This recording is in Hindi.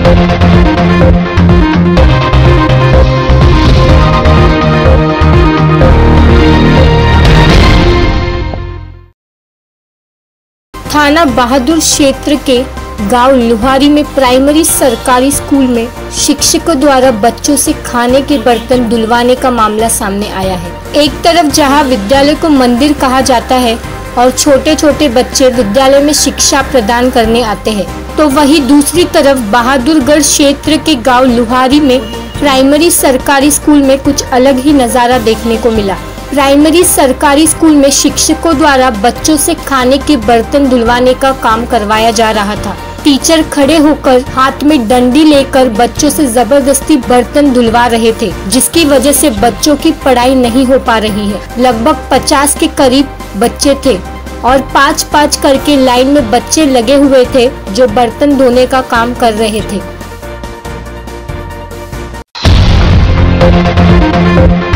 थाना बहादुर क्षेत्र के गांव लुहारी में प्राइमरी सरकारी स्कूल में शिक्षकों द्वारा बच्चों से खाने के बर्तन धुलवाने का मामला सामने आया है। एक तरफ जहां विद्यालय को मंदिर कहा जाता है और छोटे छोटे बच्चे विद्यालय में शिक्षा प्रदान करने आते हैं, तो वहीं दूसरी तरफ बहादुरगढ़ क्षेत्र के गांव लुहारी में प्राइमरी सरकारी स्कूल में कुछ अलग ही नजारा देखने को मिला। प्राइमरी सरकारी स्कूल में शिक्षकों द्वारा बच्चों से खाने के बर्तन धुलवाने का काम करवाया जा रहा था। टीचर खड़े होकर हाथ में डंडी लेकर बच्चों से जबरदस्ती बर्तन धुलवा रहे थे, जिसकी वजह से बच्चों की पढ़ाई नहीं हो पा रही है। लगभग 50 के करीब बच्चे थे और 5-5 करके लाइन में बच्चे लगे हुए थे जो बर्तन धोने का काम कर रहे थे।